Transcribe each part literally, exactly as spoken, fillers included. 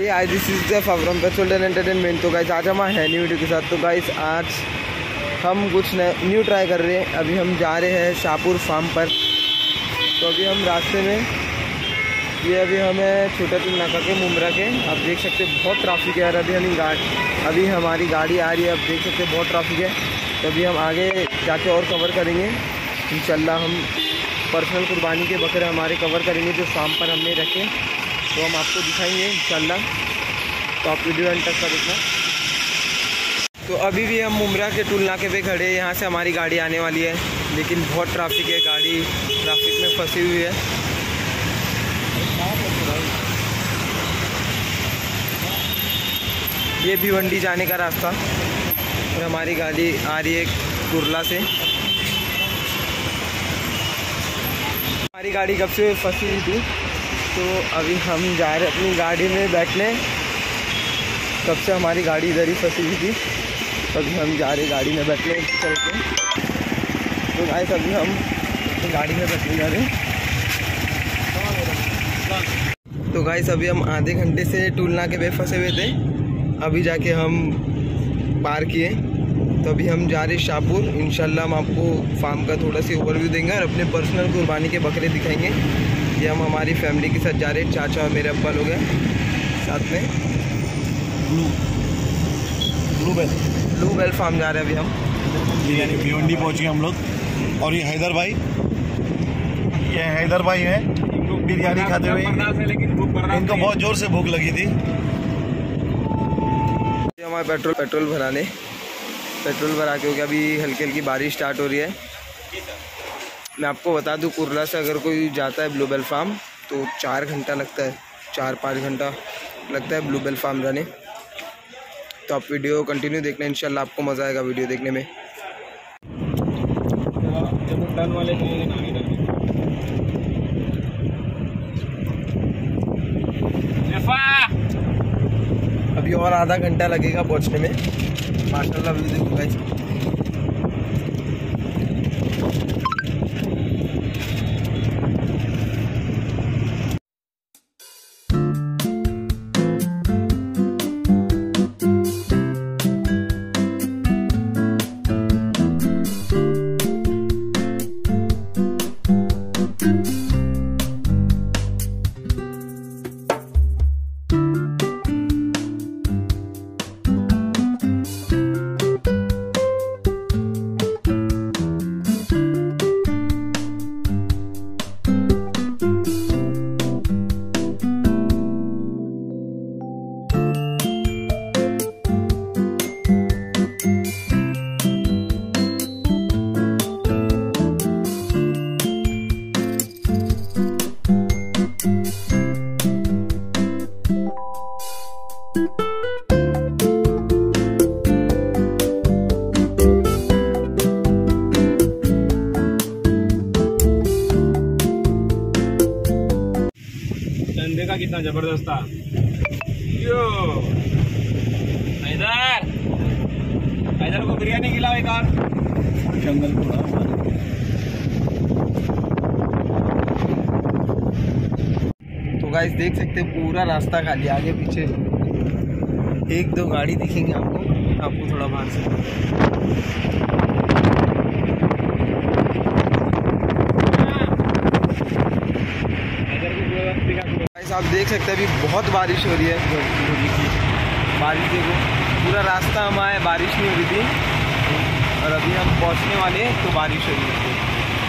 Hi this is the from petrol entertainment. तो guys आज हम है न्यू वीडियो के साथ। तो गाइस आज हम कुछ न्यू ट्राई कर रहे हैं। अभी हम जा रहे हैं शाहपुर फार्म पर। तो अभी हम रास्ते में ये अभी हमें छोटा टीम नाका के मुमरा के आप देख सकते हैं बहुत ट्रैफिक है यार। अभी हम गाड़ी अभी हमारी गाड़ी आ रही है, आप देख सकते हैं बहुत ट्रैफिक है। तो अभी हम आगे जाके और कवर करेंगे इंशाल्लाह। हम पर्सनल कुर्बानी के बकरे हमारे कवर करेंगे जो फार्म पर हमने रखे, तो हम आपको दिखाएंगे इंशाल्लाह। तो आप वीडियो एंड तक का देखना। तो अभी भी हम मुमरा के टूल नाके पे खड़े हैं। यहाँ से हमारी गाड़ी आने वाली है, लेकिन बहुत ट्रैफिक है, गाड़ी ट्रैफिक में फंसी हुई है। ये भिवंडी जाने का रास्ता और हमारी गाड़ी आ रही है कुरला से। हमारी गाड़ी कब से फंसी हुई थी, तो अभी हम जा रहे अपनी गाड़ी में बैठने। तब से हमारी गाड़ी इधर ही फंसी हुई थी, अभी हम जा रहे गाड़ी में बैठने चल के। तो गाइस अभी हम अपनी गाड़ी में बैठने जा रहे हैं। तो गाइस अभी हम आधे घंटे से टूल नाके पे फंसे हुए थे, अभी जाके हम पार किए। तो अभी हम जा रहे शाहपुर। इंशाल्लाह हम आपको फार्म का थोड़ा सी ओवरव्यू देंगे और अपने पर्सनल कुर्बानी के बकरे दिखाएंगे। ये हम हमारी फैमिली के साथ जा रहे हैं, चाचा और मेरे अब्बा लोग हैं साथ में। Blue blue bell blue bell farm जा रहे हैं अभी हम। यानी भिवंडी पहुँचे हम लोग। और ये हैदर भाई, ये हैदर भाई हैं बिरयानी खाते हुए। इनको बहुत ज़ोर से भूख लगी थी। हमारे पेट्रोल पेट्रोल भराने पेट्रोल भरा के हो गया। अभी हल्की हल्की बारिश स्टार्ट हो रही है। मैं आपको बता दूं कुरला से अगर कोई जाता है ब्लू बेल फार्म तो चार घंटा लगता है, चार पाँच घंटा लगता है ब्लू बेल फार्म जाने। तो आप वीडियो कंटिन्यू देखना, इंशाल्लाह आपको मज़ा आएगा वीडियो देखने में। अभी और आधा घंटा लगेगा पहुंचने में। माशाल्लाह व्यू देखो गाइस। देखा कितना जबरदस्त था। यो हैदर हैदर को बिरयानी खिलाओ एक और। जंगल पूरा तो गाइस देख सकते हैं पूरा रास्ता खाली, आगे पीछे एक दो गाड़ी दिखेंगे आपको आपको थोड़ा बाहर से। आप देख सकते हैं अभी बहुत बारिश हो रही है। बारिश देखो, पूरा रास्ता हमारा बारिश नहीं हो रही थी और अभी हम पहुंचने वाले हैं तो बारिश हो रही है।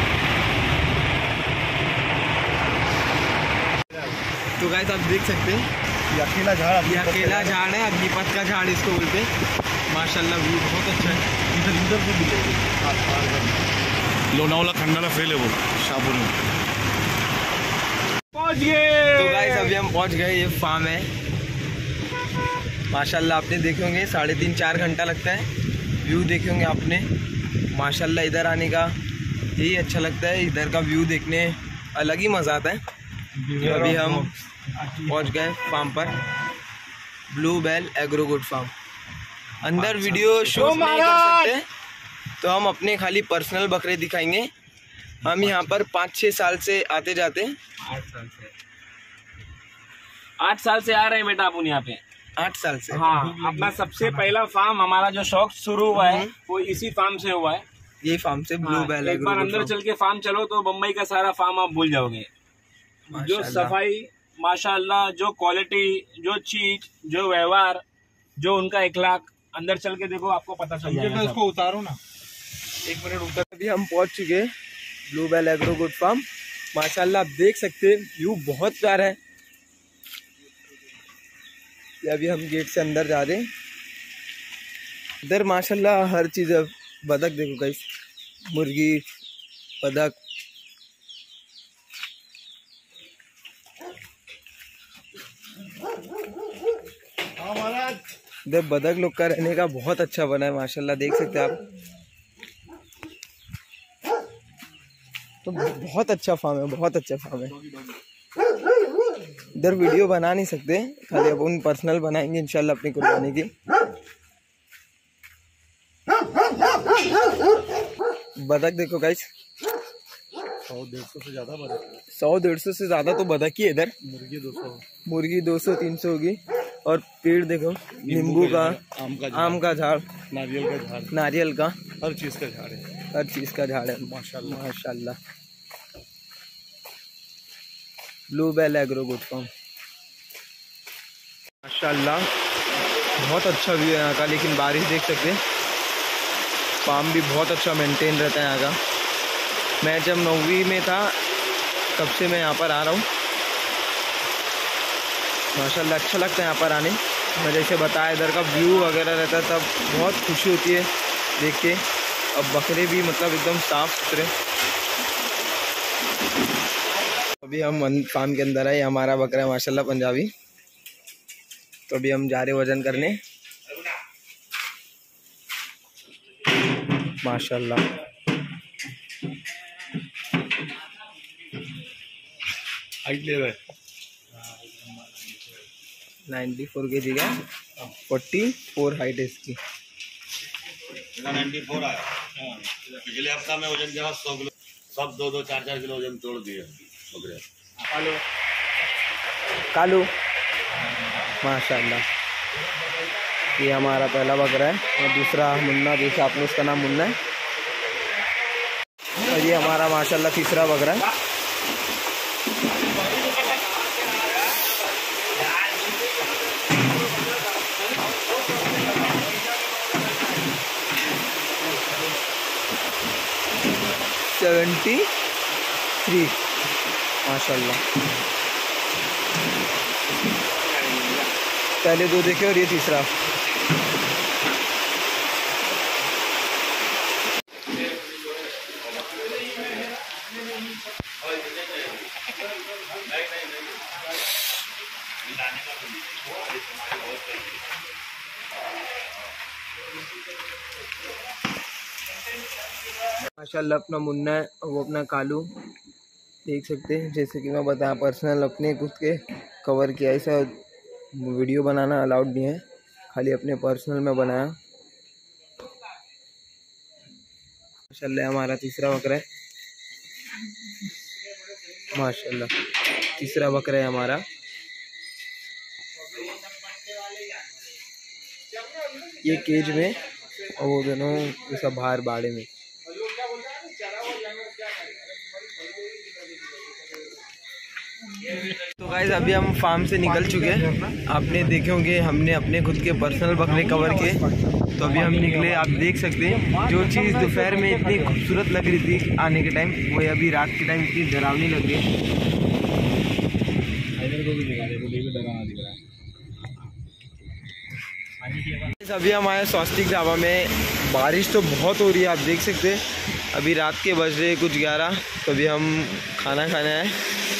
तो गाइस आप देख सकते हैं ये अकेला झाड़ ये अकेला झाड़ है, अग्निपथ का झाड़ इसको बोलते हैं। माशाल्लाह व्यू बहुत अच्छा है। इधर इधर से दिखेगा लोनावाला खंडाला फेल है वो शाहपुर में पहुंच गए। तो गाइस अभी हम पहुंच गए। ये फार्म है माशाल्लाह, आपने देखे होंगे साढ़े तीन चार घंटा लगता है। व्यू देखे होंगे आपने माशाल्लाह। इधर आने का यही अच्छा लगता है, इधर का व्यू देखने अलग ही मज़ा आता है। तो अभी हम पहुंच गए फार्म पर, blue bell agro good farm. अंदर वीडियो शूट नहीं कर सकते, तो हम अपने खाली पर्सनल बकरे दिखाएंगे। हम यहाँ पर पाँच छः साल से आते जाते हैं। आठ साल से आठ साल से आ रहे हैं बेटा अपन यहाँ पे। आठ साल से? हाँ, अपना सबसे पहला फार्म, हमारा जो शौक शुरू हुआ है वो इसी फार्म से हुआ है। ये फार्म से ब्लू बेल एक बार अंदर चल के फार्म चलो तो बम्बई का सारा फार्म आप भूल जाओगे। जो सफाई माशाल्लाह, जो क्वालिटी, जो चीज, जो व्यवहार, जो उनका इखलाक, अंदर चल के देखो आपको पता चल जाएगा। इसको उतारो ना, एक मिनट उतर। अभी हम पहुंच चुके blue bell agro good farm. माशाल्लाह आप देख सकते हैं व्यू बहुत प्यारा है। अभी हम गेट से अंदर जा रहे हैं। इधर माशाल्लाह हर चीज है। बतख देखो गाइस, मुर्गी, बतख, इधर बतख लोग का रहने का बहुत अच्छा बना है माशाल्लाह, देख सकते हैं आप। तो बहुत अच्छा फार्म है, बहुत अच्छा फार्म है। इधर वीडियो बना नहीं सकते, खाली अपन पर्सनल बनाएंगे इंशाल्लाह अपनी कुर्बानी की। बतख देखो गाइस, सौ डेढ़ सौ से ज्यादा बतख, सौ डेढ़ सौ से ज्यादा तो बतख ही है इधर। मुर्गी दो सौ, मुर्गी दो सौ तीन सौ होगी। और पेड़ देखो, नींबू का, आम का आम का झाड़, नारियल का झाड़, नारियल का, हर चीज का झाड़ है, हर चीज का झाड़ है माशाल्लाह माशाल्लाह। Blue bell agro good farm माशाल्लाह, बहुत अच्छा व्यू है यहाँ का। लेकिन बारिश देख सकते हैं, फार्म भी बहुत अच्छा मेंटेन रहता है यहाँ का। मैं जब नौवीं में था तब से मैं यहाँ पर आ रहा हूँ माशाल्लाह। अच्छा लगता है यहाँ पर आने। मैं जैसे बताया इधर का व्यू वगैरह रहता है तब बहुत खुशी होती है देख के। अब बकरे भी मतलब एकदम साफ सुथरे। अभी हम फार्म के अंदर है, हमारा बकरा है माशाल्लाह पंजाबी। तो अभी हम जा रहे वजन करने माशाल्लाह। हाइट ले रहा है नाइन्टी फोर के जी का, फोर्टी फोर हाइट है इसकी। नाइन्टी फोर आया। पिछले हफ्ता में वजन किया सौ किलो, सब दो दो चार चार किलो वजन तोड़ दिए बकरे। कालू कालू माशाल्लाह, ये हमारा पहला बकरा है। और दूसरा मुन्ना, जैसे आपने इसका नाम मुन्ना है। और ये हमारा माशाल्लाह तीसरा बकरा है। सेवेंटी थ्री माशाल्लाह। पहले दो देखे और ये तीसरा। माशाल्लाह अपना मुन्ना है और वो अपना कालू, देख सकते हैं। जैसे कि मैं बताया पर्सनल अपने खुद के कवर किया, ऐसा वीडियो बनाना अलाउड नहीं है, खाली अपने पर्सनल में बनाया। माशाल्लाह हमारा तीसरा बकरा है माशाल्लाह, तीसरा बकरा है हमारा। ये केज में और वो दोनों सब बाहर बाड़े में। तो गाइस अभी हम फार्म से निकल चुके हैं। आपने देखे होंगे हमने अपने खुद के पर्सनल बकरे कवर किए। तो अभी हम निकले, आप देख सकते हैं जो चीज़ दोपहर में इतनी खूबसूरत लग रही थी आने के टाइम, वो अभी रात के टाइम इतनी डरावनी लग रही है। अभी हम आए स्वास्तिक ढाबा में। बारिश तो बहुत हो रही है, आप देख सकते हैं। अभी रात के बज रहे कुछ ग्यारह। तो अभी हम खाना खाने आए।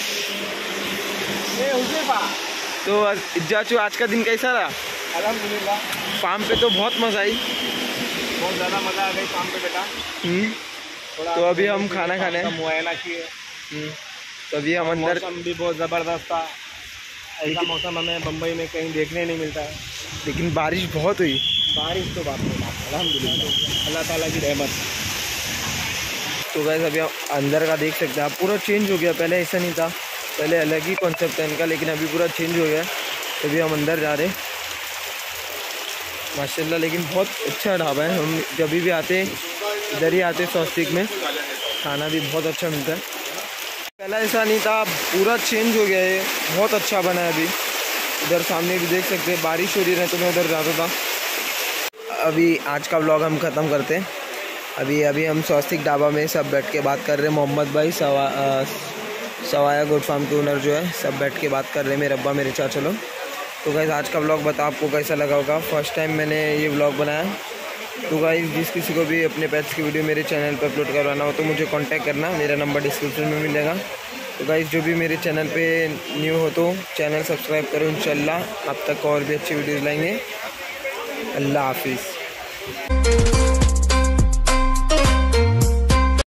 तो इज्जाचू आज का दिन कैसा रहा? अल्हम्दुलिल्लाह, फार्म पे तो बहुत मज़ा आई, बहुत ज़्यादा मज़ा आ गई फार्म पे बेटा। थोड़ा तो अभी हम खाना खाने मुआयना किए। तो अभी हम अंदर, मौसम भी बहुत ज़बरदस्त था। ऐसा मौसम हमें बम्बई में कहीं देखने नहीं मिलता है। लेकिन बारिश बहुत हुई। बारिश तो बात नहीं, अल्हम्दुलिल्लाह अल्लाह ताला की रहमत। तो गाइस अभी आप अंदर का देख सकते हैं आप, पूरा चेंज हो गया, पहले ऐसा नहीं था। पहले अलग ही कॉन्सेप्ट है इनका, लेकिन अभी पूरा चेंज हो गया है। तो अभी हम अंदर जा रहे हैं माशाल्लाह। लेकिन बहुत अच्छा ढाबा है, हम जब भी आते इधर ही आते स्वस्तिक में, खाना भी बहुत अच्छा मिलता है। पहला ऐसा नहीं था, पूरा चेंज हो गया है, बहुत अच्छा बना है। अभी इधर सामने भी देख सकते हैं, बारिश हो रही है तो मैं उधर जाता था। अभी आज का व्लॉग हम ख़त्म करते हैं। अभी अभी हम स्वस्तिक ढाबा में सब बैठ के बात कर रहे हैं। मोहम्मद भाई सवा आ, सवाया गोट फार्म के ओनर जो है, सब बैठ के बात कर रहे हैं, मेरे अब्बा मेरे चाचा लोग। तो गाइस आज का व्लॉग बता आपको कैसा लगा होगा। फर्स्ट टाइम मैंने ये व्लॉग बनाया। तो गाइस जिस किसी को भी अपने पेट्स की वीडियो मेरे चैनल पर अपलोड करवाना हो तो मुझे कांटेक्ट करना, मेरा नंबर डिस्क्रिप्शन में मिलेगा। तो गाइस जो भी मेरे चैनल पे न्यू हो तो चैनल सब्सक्राइब करो इंशाल्लाह। अब तक और भी अच्छी वीडियोज़ लाएंगे। अल्लाह हाफिज़।